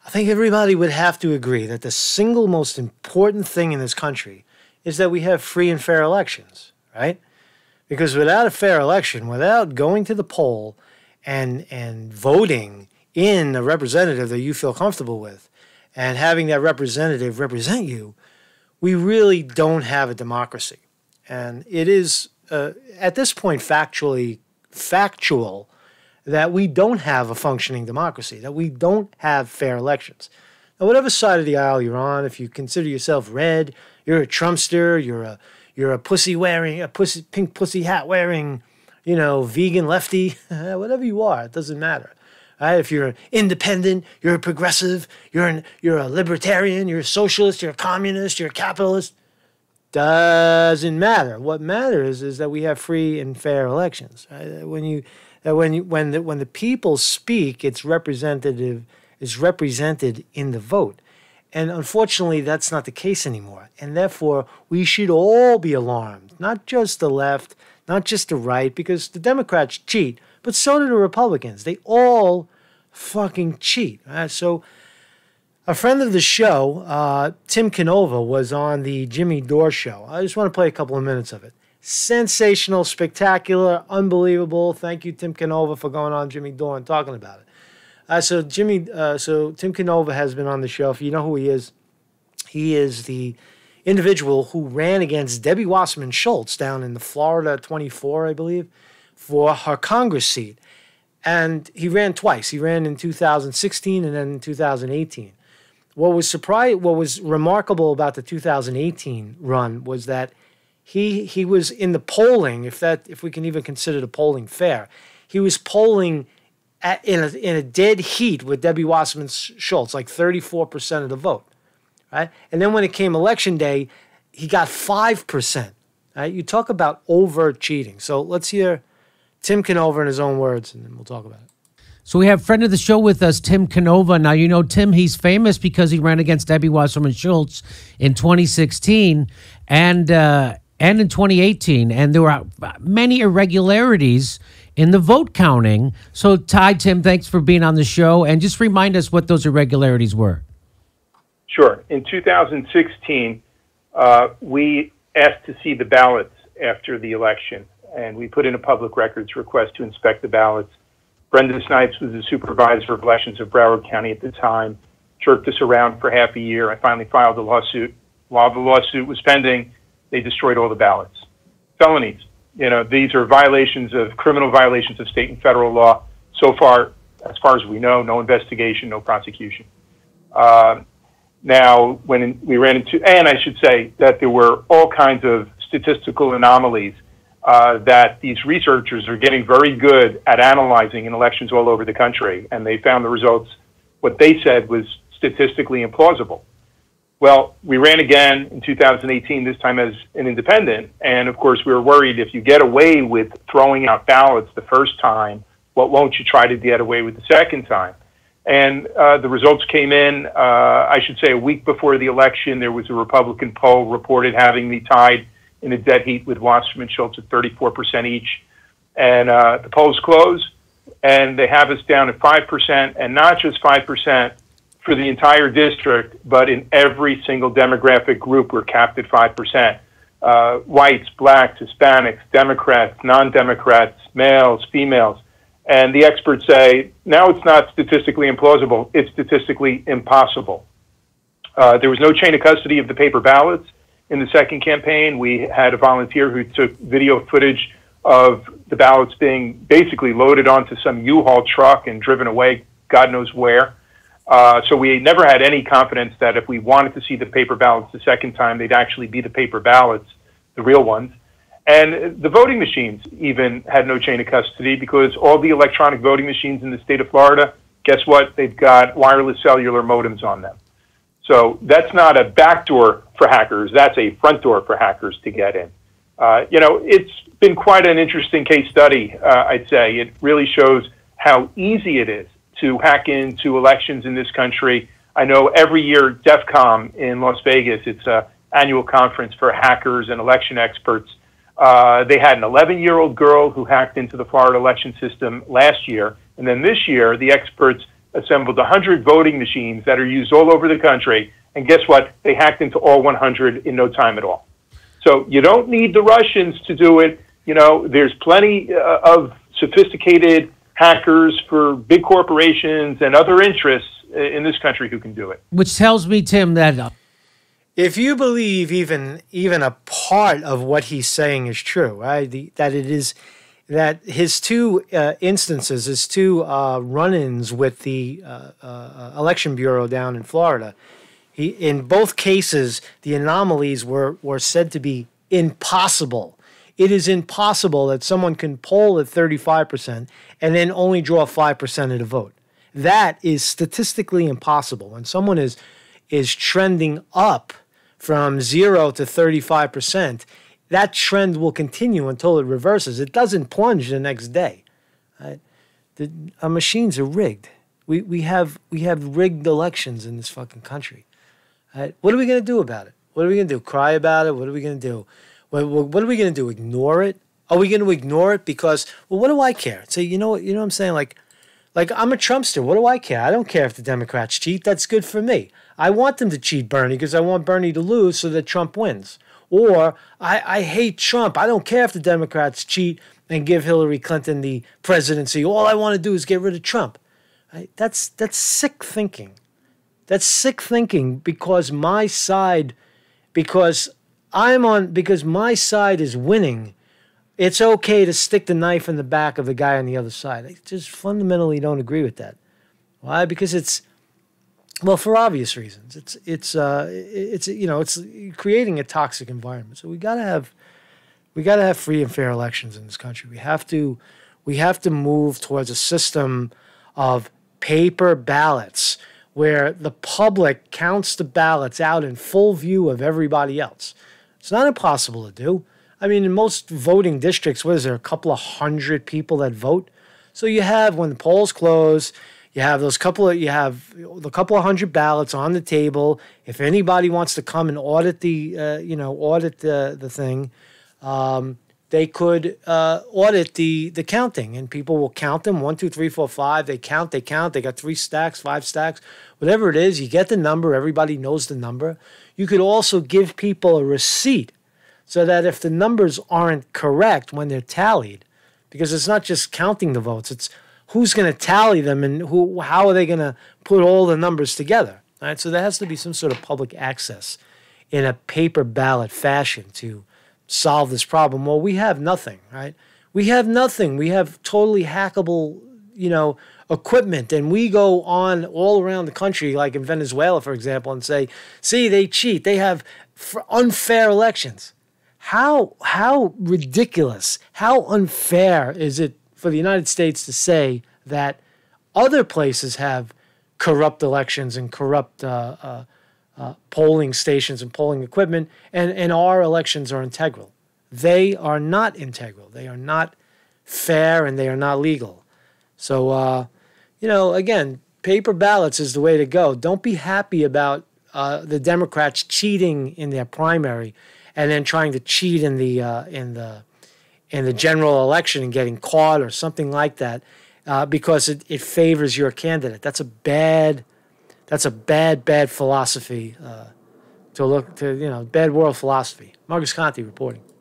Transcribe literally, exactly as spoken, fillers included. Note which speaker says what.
Speaker 1: I think everybody would have to agree that the single most important thing in this country is that we have free and fair elections, right? Because without a fair election, without going to the poll and and voting in a representative that you feel comfortable with and having that representative represent you, we really don't have a democracy. And it is, uh, at this point, factually factual that we don't have a functioning democracy, that we don't have fair elections. Now, whatever side of the aisle you're on, if you consider yourself red, you're a Trumpster, you're a you're a pussy wearing, a pussy pink pussy hat wearing, you know, vegan lefty, whatever you are, it doesn't matter. Right? If you're independent, you're a progressive, you're an, you're a libertarian, you're a socialist, you're a communist, you're a capitalist, doesn't matter. What matters is that we have free and fair elections. Right? When you that when you when the when the people speak, it's representative is represented in the vote. And unfortunately, that's not the case anymore. And therefore, we should all be alarmed, not just the left, not just the right, because the Democrats cheat, but so do the Republicans. They all fucking cheat. Right? So a friend of the show, uh, Tim Canova, was on the Jimmy Dore show. I just want to play a couple of minutes of it. Sensational, spectacular, unbelievable. Thank you, Tim Canova, for going on Jimmy Dore and talking about it. Uh, so Jimmy, uh, so Tim Canova has been on the show. If you know who he is, he is the individual who ran against Debbie Wasserman Schultz down in the Florida twenty-four, I believe, for her Congress seat. And he ran twice. He ran in two thousand sixteen and then in two thousand eighteen. What was surprise, what was remarkable about the two thousand eighteen run was that he he was in the polling, if that if we can even consider the polling fair, he was polling at, in a in a dead heat with Debbie Wasserman Schultz, like thirty-four percent of the vote, right? And then when it came election day, he got five percent. Right? You talk about overt cheating. So let's hear Tim Canova in his own words, and then we'll talk about it.
Speaker 2: So we have friend of the show with us, Tim Canova. Now, you know, Tim, he's famous because he ran against Debbie Wasserman Schultz in twenty sixteen and uh, and in twenty eighteen. And there were many irregularities in the vote counting. So, Ty, Tim, thanks for being on the show. And just remind us what those irregularities were.
Speaker 3: Sure. In two thousand sixteen, uh, we asked to see the ballots after the election, and we put in a public records request to inspect the ballots. Brenda Snipes was the supervisor of elections of Broward County at the time, jerked us around for half a year. I finally filed a lawsuit. While the lawsuit was pending, they destroyed all the ballots. Felonies. You know, these are violations of criminal violations of state and federal law. So far, as far as we know, no investigation, no prosecution. Uh, now, when we ran into, and I should say that there were all kinds of statistical anomalies Uh, that these researchers are getting very good at analyzing in elections all over the country, and they found the results, what they said was statistically implausible. Well, we ran again in two thousand eighteen, this time as an independent, and of course we were worried if you get away with throwing out ballots the first time, what won't you try to get away with the second time? And uh, the results came in, uh, I should say a week before the election. There was a Republican poll reported having me tied in a dead heat with Wasserman Schultz at thirty-four percent each. And uh, the polls close, and they have us down at five percent, and not just five percent for the entire district, but in every single demographic group, we're capped at five percent. Uh, whites, blacks, Hispanics, Democrats, non-Democrats, males, females. And the experts say, now it's not statistically implausible, it's statistically impossible. Uh, there was no chain of custody of the paper ballots. In the second campaign, we had a volunteer who took video footage of the ballots being basically loaded onto some U-Haul truck and driven away God knows where. Uh, so we never had any confidence that if we wanted to see the paper ballots the second time, they'd actually be the paper ballots, the real ones. And the voting machines even had no chain of custody because all the electronic voting machines in the state of Florida, guess what? They've got wireless cellular modems on them. So that's not a back door for hackers. That's a front door for hackers to get in. Uh, you know, it's been quite an interesting case study, uh, I'd say. It really shows how easy it is to hack into elections in this country. I know every year DEF CON in Las Vegas, it's an annual conference for hackers and election experts. Uh, they had an eleven-year-old girl who hacked into the Florida election system last year. And then this year, the experts assembled one hundred voting machines that are used all over the country. And guess what? They hacked into all one hundred in no time at all. So you don't need the Russians to do it. You know, there's plenty uh, of sophisticated hackers for big corporations and other interests in this country who can do it.
Speaker 2: Which tells me, Tim, that uh,
Speaker 1: if you believe even even a part of what he's saying is true, right? The, that it is that his two uh, instances, his two uh, run-ins with the uh, uh, election bureau down in Florida, he in both cases the anomalies were were said to be impossible. It is impossible that someone can poll at thirty-five percent and then only draw five percent of the vote. That is statistically impossible. When someone is is trending up from zero to thirty-five percent, that trend will continue until it reverses. It doesn't plunge the next day. Right? The, our machines are rigged. We we have we have rigged elections in this fucking country. Right? What are we going to do about it? What are we going to do? Cry about it? What are we going to do? What, what are we going to do? Ignore it? Are we going to ignore it because, well, what do I care? Say, you know what? You know what I'm saying? Like, like I'm a Trumpster. What do I care? I don't care if the Democrats cheat. That's good for me. I want them to cheat Bernie because I want Bernie to lose so that Trump wins. Or I, I hate Trump. I don't care if the Democrats cheat and give Hillary Clinton the presidency. All I want to do is get rid of Trump. Right? That's that's sick thinking. That's sick thinking because my side, because I'm on, because my side is winning. It's okay to stick the knife in the back of the guy on the other side. I just fundamentally don't agree with that. Why? Because it's, well, for obvious reasons. It's it's uh it's you know it's creating a toxic environment. So we gotta have we gotta have free and fair elections in this country. We have to we have to move towards a system of paper ballots where the public counts the ballots out in full view of everybody else. It's not impossible to do. I mean, in most voting districts, what is there, a couple of hundred people that vote? So you have, when the polls close, you have those couple of, you have the couple of hundred ballots on the table. If anybody wants to come and audit the, uh, you know, audit the, the thing, um, they could uh, audit the, the counting, and people will count them, one, two, three, four, five. They count, they count. They got three stacks, five stacks, whatever it is. You get the number. Everybody knows the number. You could also give people a receipt so that if the numbers aren't correct when they're tallied, because it's not just counting the votes, it's who's going to tally them and who, how are they going to put all the numbers together. All right, so there has to be some sort of public access in a paper ballot fashion to solve this problem. Well, we have nothing, right? We have nothing. We have totally hackable, you know, equipment, and we go on all around the country, like in Venezuela, for example, and say, see, they cheat. They have unfair elections. How how ridiculous, how unfair is it for the United States to say that other places have corrupt elections and corrupt uh, uh, uh, polling stations and polling equipment, and, and our elections are integral? They are not integral. They are not fair, and they are not legal. So, uh, you know, again, paper ballots is the way to go. Don't be happy about uh, the Democrats cheating in their primary and then trying to cheat in the uh, in the in the general election and getting caught or something like that, uh, because it, it favors your candidate. That's a bad, that's a bad bad philosophy uh, to look to. You know, bad world philosophy. Marcus Conte reporting.